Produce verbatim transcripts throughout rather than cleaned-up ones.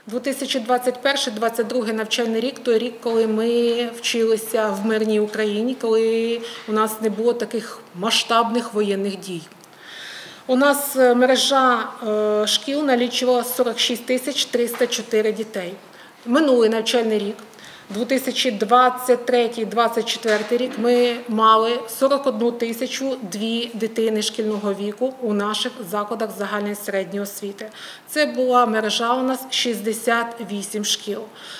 дві тисячі двадцять перший - двадцять другий навчальний рік – той рік, коли ми вчилися в мирній Україні, коли у нас не було таких масштабних воєнних дій. У нас мережа шкіл налічувала сорок шість тисяч триста чотири дітей. Минулий навчальний рік, дві тисячі двадцять третій - двадцять четвертий рік, ми мали сорок одну тисячу дві дитини шкільного віку у наших закладах загальної середньої освіти. Це була мережа у нас шістдесят вісім шкіл.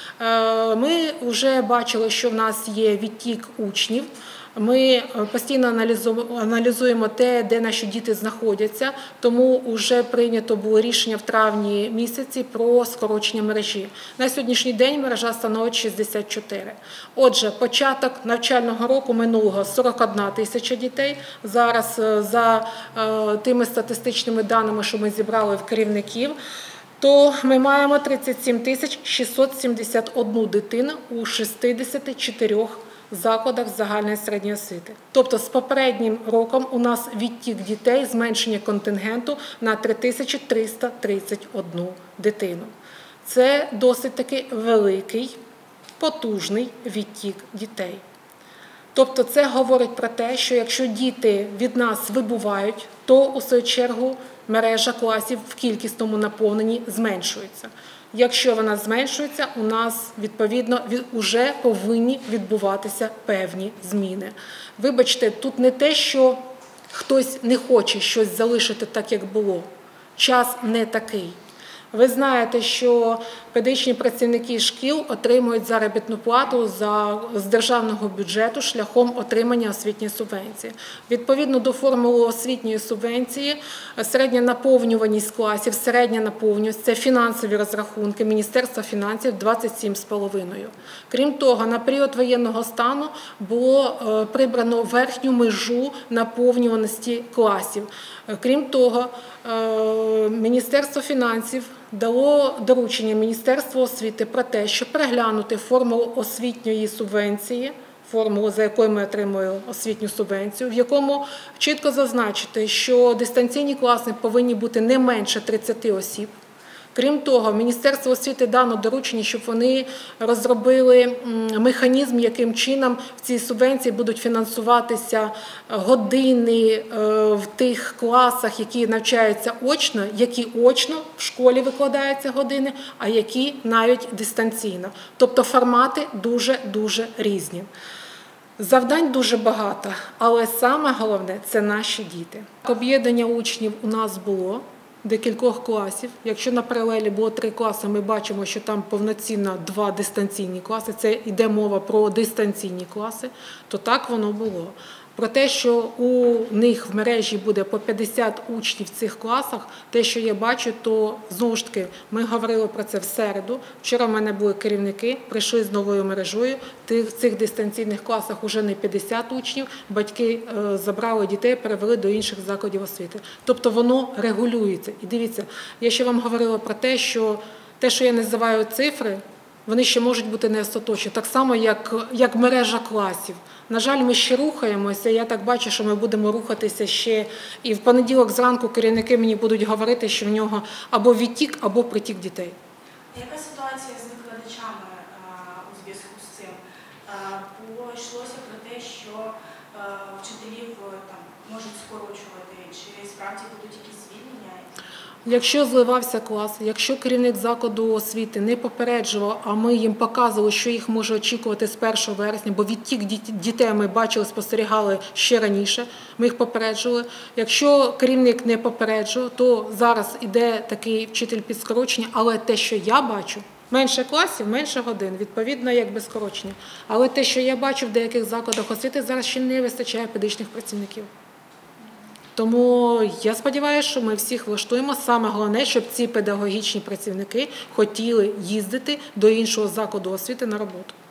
Ми вже бачили, що в нас є відтік учнів. Ми постійно аналізуємо те, де наші діти знаходяться, тому вже прийнято було рішення в травні місяці про скорочення мережі. На сьогоднішній день мережа становить шістдесят чотири. Отже, початок навчального року минулого – сорок одна тисяча дітей. Зараз за тими статистичними даними, що ми зібрали в керівників, то ми маємо тридцять сім тисяч шістсот сімдесят одну дитину у шістдесяти чотирьох закладах загальної середньої освіти. Тобто з попереднім роком у нас відтік дітей, зменшення контингенту на три тисячі триста тридцять одну дитину. Це досить таки великий, потужний відтік дітей. Тобто це говорить про те, що якщо діти від нас вибувають, то у свою чергу мережа класів в кількісному наповненні зменшується. Якщо вона зменшується, у нас, відповідно, вже повинні відбуватися певні зміни. Вибачте, тут не те, що хтось не хоче щось залишити так, як було. Час не такий. Ви знаєте, що педагогічні працівники шкіл отримують заробітну плату за, з державного бюджету шляхом отримання освітньої субвенції. Відповідно до формули освітньої субвенції, середня наповнюваність класів, середня наповнюваність – це фінансові розрахунки Міністерства фінансів двадцять сім з половиною. Крім того, на період воєнного стану було прибрано верхню межу наповнюваності класів. Крім того, Міністерство фінансів дало доручення Міністерству освіти про те, щоб переглянути формулу освітньої субвенції, формулу, за якою ми отримуємо освітню субвенцію, в якому чітко зазначити, що дистанційні класи повинні бути не менше тридцяти осіб. Крім того, Міністерство освіти дано доручення, щоб вони розробили механізм, яким чином в цій субвенції будуть фінансуватися години в тих класах, які навчаються очно, які очно в школі викладаються години, а які навіть дистанційно. Тобто формати дуже-дуже різні. Завдань дуже багато, але саме головне – це наші діти. Об'єднання учнів у нас було. Декількох класів. Якщо на паралелі було три класи, ми бачимо, що там повноцінно два дистанційні класи, це йде мова про дистанційні класи, то так воно було. Про те, що у них в мережі буде по п'ятдесят учнів в цих класах, те, що я бачу, то знову ж таки ми говорили про це в середу. Вчора в мене були керівники, прийшли з новою мережою. В цих дистанційних класах вже не п'ятдесят учнів, батьки забрали дітей, перевели до інших закладів освіти. Тобто воно регулюється. І дивіться, я ще вам говорила про те, що те, що я називаю цифри, вони ще можуть бути не остаточні. Так само, як, як мережа класів. На жаль, ми ще рухаємося, я так бачу, що ми будемо рухатися ще, і в понеділок зранку керівники мені будуть говорити, що в нього або відтік, або притік дітей. Яка ситуація з викладачами у зв'язку з цим? Бо йшлося про те, що вчителів там можуть скорочувати, чи справді будуть якісь звільнення? Якщо зливався клас, якщо керівник закладу освіти не попереджував, а ми їм показували, що їх може очікувати з першого вересня, бо відтік дітей ми бачили, спостерігали ще раніше, ми їх попереджували. Якщо керівник не попереджував, то зараз іде такий вчитель під скорочення, але те, що я бачу, менше класів, менше годин, відповідно, якби скорочення. Але те, що я бачу в деяких закладах освіти, зараз ще не вистачає педагогічних працівників. Тому я сподіваюся, що ми всіх влаштуємо. Саме головне, щоб ці педагогічні працівники хотіли їздити до іншого закладу освіти на роботу.